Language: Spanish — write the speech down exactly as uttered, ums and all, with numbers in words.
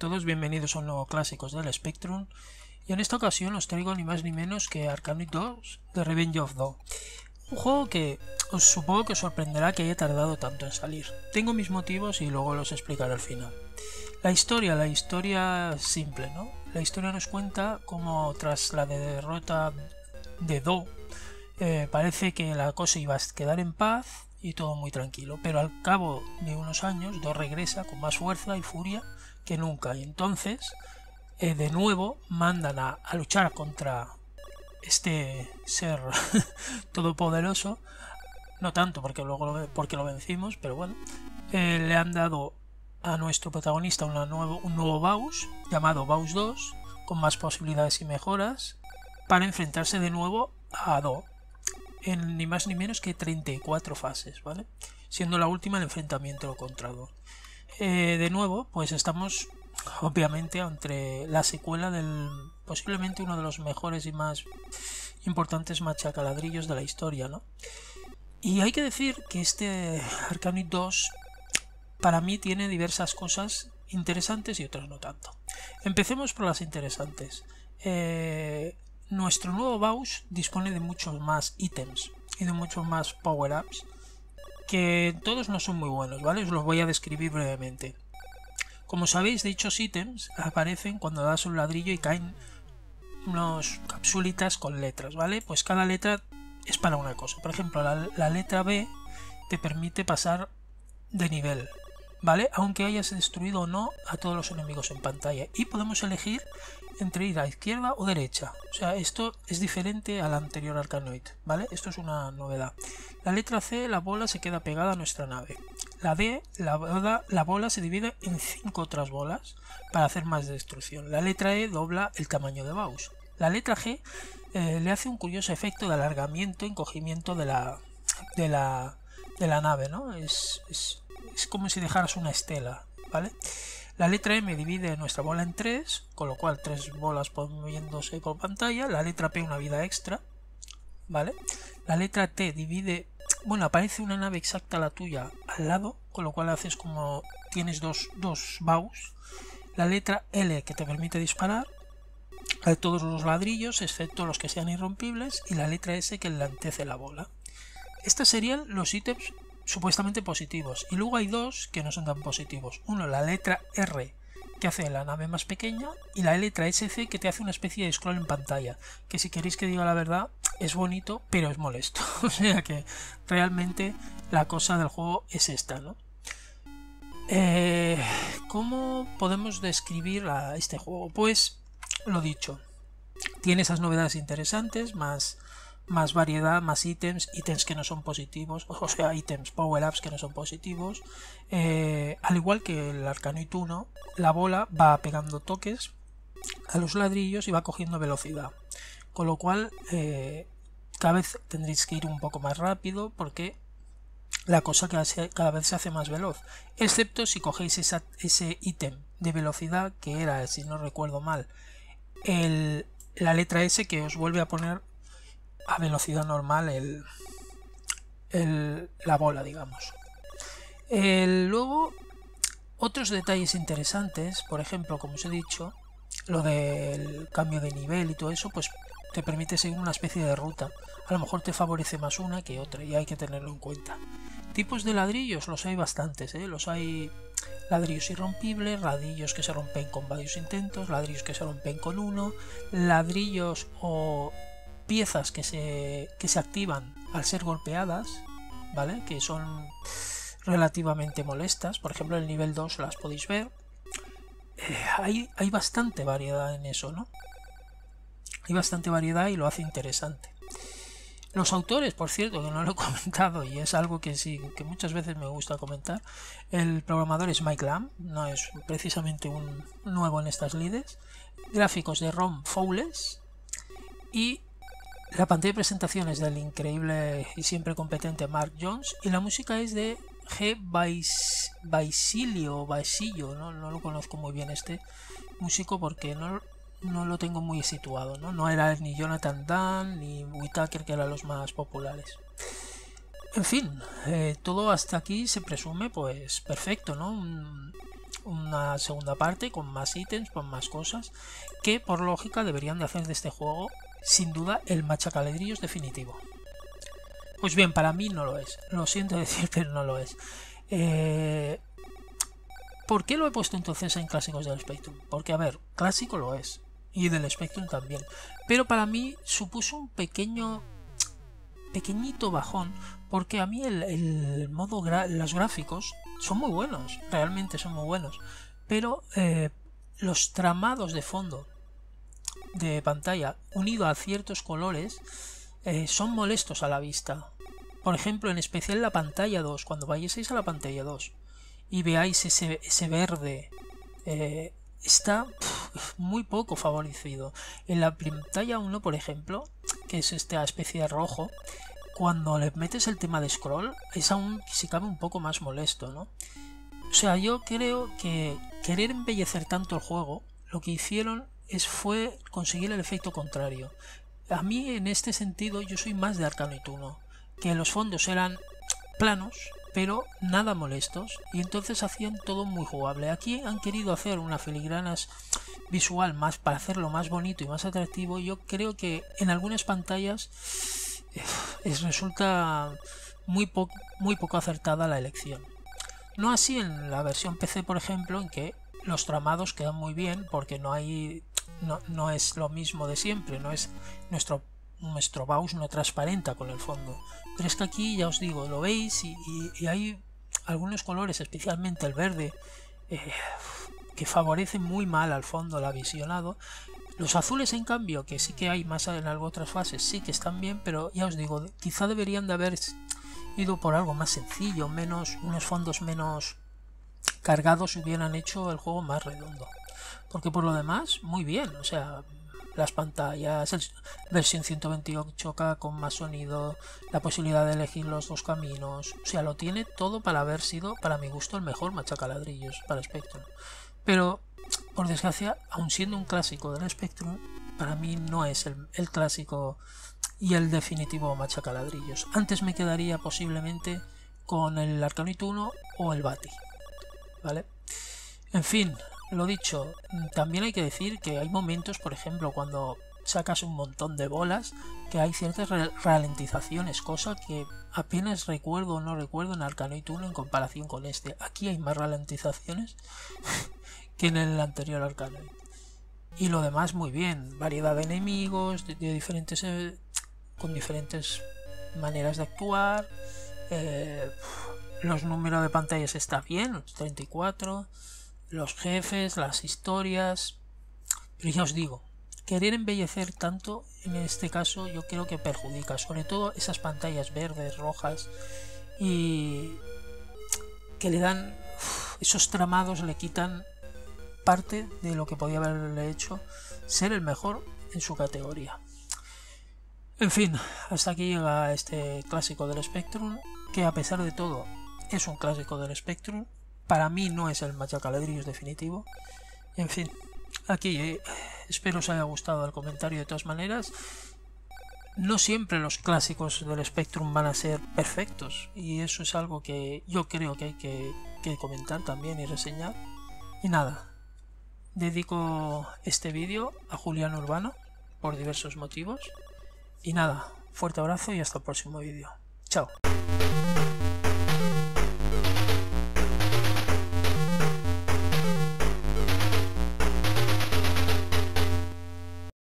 todos, bienvenidos a un nuevo Clásicos del Spectrum, y en esta ocasión os traigo ni más ni menos que Arkanoid dos The Revenge of Doom. Un juego que os supongo que os sorprenderá que haya tardado tanto en salir. Tengo mis motivos y luego los explicaré al final. La historia, la historia simple, ¿no? La historia nos cuenta cómo tras la derrota de Do, eh, parece que la cosa iba a quedar en paz y todo muy tranquilo, pero al cabo de unos años Do regresa con más fuerza y furia que nunca, y entonces eh, de nuevo mandan a, a luchar contra este ser todopoderoso, no tanto porque luego lo, porque lo vencimos, pero bueno, eh, le han dado a nuestro protagonista una nuevo, un nuevo Baus llamado Baus dos, con más posibilidades y mejoras, para enfrentarse de nuevo a Do en ni más ni menos que treinta y cuatro fases, ¿vale? Siendo la última el enfrentamiento contra Do. Eh, de nuevo, pues estamos obviamente entre la secuela del posiblemente uno de los mejores y más importantes machacaladrillos de la historia, ¿no? Y hay que decir que este Arkanoid dos para mí tiene diversas cosas interesantes y otras no tanto. Empecemos por las interesantes. Eh, nuestro nuevo Baus dispone de muchos más ítems y de muchos más power-ups, que todos no son muy buenos, ¿vale? Os los voy a describir brevemente. Como sabéis, dichos ítems aparecen cuando das un ladrillo y caen unos capsulitas con letras, ¿vale? Pues cada letra es para una cosa. Por ejemplo, la, la letra B te permite pasar de nivel, ¿vale? Aunque hayas destruido o no a todos los enemigos en pantalla. Y podemos elegir entre ir a izquierda o derecha. O sea, esto es diferente al anterior Arkanoid, ¿vale? Esto es una novedad. La letra C, la bola se queda pegada a nuestra nave. La D, la bola, la bola se divide en cinco otras bolas para hacer más destrucción. La letra E dobla el tamaño de Baus. La letra G eh, le hace un curioso efecto de alargamiento, encogimiento de la, de la, de la nave, ¿no? Es, es, es como si dejaras una estela, ¿vale? La letra M divide nuestra bola en tres, con lo cual tres bolas moviéndose por pantalla. La letra P una vida extra, ¿vale? La letra T divide, bueno, aparece una nave exacta a la tuya al lado, con lo cual haces como tienes dos, dos Baus. La letra L que te permite disparar a todos los ladrillos, excepto los que sean irrompibles, y la letra S que enlantece la bola. Estos serían los ítems supuestamente positivos, y luego hay dos que no son tan positivos. Uno, la letra R, que hace la nave más pequeña, y la letra S C, que te hace una especie de scroll en pantalla, que si queréis que diga la verdad es bonito, pero es molesto. O sea que realmente la cosa del juego es esta, ¿no? Eh, ¿Cómo podemos describir a este juego? Pues lo dicho, tiene esas novedades interesantes, más más variedad, más ítems, ítems que no son positivos, o sea, ítems, power-ups que no son positivos. Eh, al igual que el Arkanoid uno, la bola va pegando toques a los ladrillos y va cogiendo velocidad, con lo cual eh, cada vez tendréis que ir un poco más rápido porque la cosa cada vez se hace más veloz, excepto si cogéis esa, ese ítem de velocidad que era, si no recuerdo mal, el, la letra S, que os vuelve a poner a velocidad normal el, el, la bola, digamos. El, luego, otros detalles interesantes, por ejemplo, como os he dicho, lo del cambio de nivel y todo eso, pues te permite seguir una especie de ruta. A lo mejor te favorece más una que otra y hay que tenerlo en cuenta. Tipos de ladrillos los hay bastantes, ¿eh? Los hay ladrillos irrompibles, ladrillos que se rompen con varios intentos, ladrillos que se rompen con uno, ladrillos o piezas que se, que se activan al ser golpeadas, ¿vale? Que son relativamente molestas. Por ejemplo, en el nivel dos las podéis ver. Eh, hay, hay bastante variedad en eso, ¿no? Hay bastante variedad y lo hace interesante. Los autores, por cierto, que no lo he comentado y es algo que sí, que muchas veces me gusta comentar. El programador es Mike Lamb, no es precisamente un nuevo en estas lides. Gráficos de Ron Fowles y la pantalla de presentación es del increíble y siempre competente Mark Jones, y la música es de G. Basilio, Basilio, ¿no? No lo conozco muy bien este músico porque no, no lo tengo muy situado, ¿no? No era ni Jonathan Dunn ni Whitaker, que eran los más populares. En fin, eh, todo hasta aquí se presume pues perfecto, ¿no? Un, una segunda parte con más ítems, con más cosas, que por lógica deberían de hacer de este juego sin duda el machacaladrillos definitivo. Pues bien, para mí no lo es, lo siento decir, pero no lo es. Eh, ¿Por qué lo he puesto entonces en clásicos del Spectrum? Porque a ver, clásico lo es, y del Spectrum también, pero para mí supuso un pequeño pequeñito bajón, porque a mí el, el modo gra los gráficos son muy buenos, realmente son muy buenos, pero eh, los tramados de fondo de pantalla unido a ciertos colores eh, son molestos a la vista. Por ejemplo, en especial la pantalla dos, cuando vayáis a la pantalla dos y veáis ese, ese verde, eh, está pff, muy poco favorecido. En la pantalla uno, por ejemplo, que es esta especie de rojo, cuando le metes el tema de scroll es aún, si cabe, un poco más molesto, ¿no? O sea, yo creo que querer embellecer tanto el juego, lo que hicieron es fue conseguir el efecto contrario. A mí, en este sentido, yo soy más de Arkanoid uno, que los fondos eran planos, pero nada molestos, y entonces hacían todo muy jugable. Aquí han querido hacer una filigrana visual más para hacerlo más bonito y más atractivo. Yo creo que en algunas pantallas eh, resulta muy, po muy poco acertada la elección. No así en la versión P C, por ejemplo, en que los tramados quedan muy bien, porque no hay no, no es lo mismo de siempre, no es nuestro nuestro mouse no transparenta con el fondo, pero es que aquí ya os digo, lo veis y, y, y hay algunos colores, especialmente el verde, eh, que favorecen muy mal al fondo, al visionado. Los azules, en cambio, que sí que hay más en algo otras fases, sí que están bien, pero ya os digo, quizá deberían de haber ido por algo más sencillo, menos unos fondos menos cargados, hubieran hecho el juego más redondo. Porque por lo demás, muy bien, o sea, las pantallas, el, versión ciento veintiocho K con más sonido, la posibilidad de elegir los dos caminos, o sea, lo tiene todo para haber sido, para mi gusto, el mejor machacaladrillos para Spectrum. Pero, por desgracia, aun siendo un clásico del Spectrum, para mí no es el, el clásico y el definitivo machacaladrillos. Antes me quedaría posiblemente con el Arkanoid uno o el Bati, ¿vale? En fin, lo dicho, también hay que decir que hay momentos, por ejemplo, cuando sacas un montón de bolas, que hay ciertas ralentizaciones, cosa que apenas recuerdo o no recuerdo en Arkanoid uno en comparación con este. Aquí hay más ralentizaciones que en el anterior Arkanoid. Y lo demás muy bien, variedad de enemigos, de, de diferentes, eh, con diferentes maneras de actuar, eh, los números de pantallas está bien, treinta y cuatro, los jefes, las historias, pero ya os digo, querer embellecer tanto en este caso yo creo que perjudica, sobre todo esas pantallas verdes, rojas, y que le dan, uf, esos tramados le quitan parte de lo que podía haberle hecho ser el mejor en su categoría. En fin, hasta aquí llega este clásico del Spectrum, que a pesar de todo es un clásico del Spectrum. Para mí no es el machacaladrillos definitivo. En fin, aquí eh, espero os haya gustado el comentario. De todas maneras, no siempre los clásicos del Spectrum van a ser perfectos, y eso es algo que yo creo que hay que, que comentar también y reseñar. Y nada, dedico este vídeo a Julián Urbano por diversos motivos. Y nada, fuerte abrazo y hasta el próximo vídeo. Chao.